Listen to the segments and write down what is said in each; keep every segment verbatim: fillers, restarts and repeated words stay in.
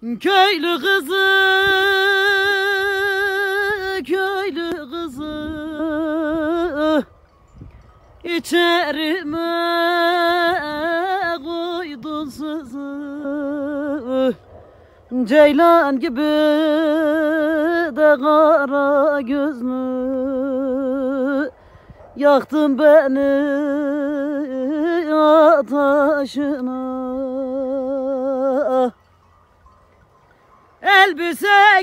Köylü kızı, köylü kızı, içerime koydun sızı. Ceylan gibi de kara gözlü, yaktın beni ateşine. Elbise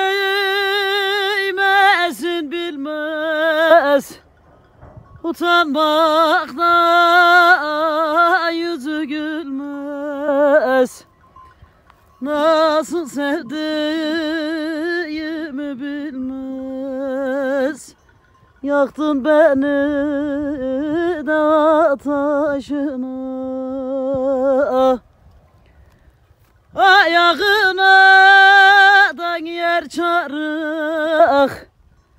giymesin bilmez, utanmakta yüzü gülmez. Nasıl sevdiğimi bilmez, yaktın beni de ateşine. Ayağına yer çarık,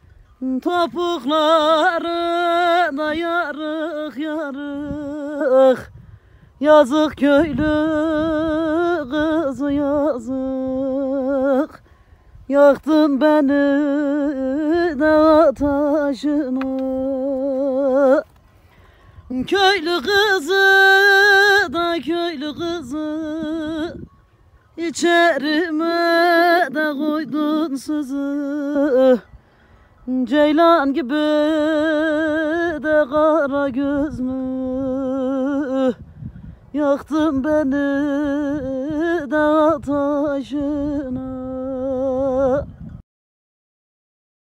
topuklarına yarık yarık. Yazık köylü kızı yazık, yaktın beni de ateşine. Köylü kızı da köylü kızı, İçerime de koydun sızı. Ceylan gibi de kara gözlü, yaktın beni de ateşine.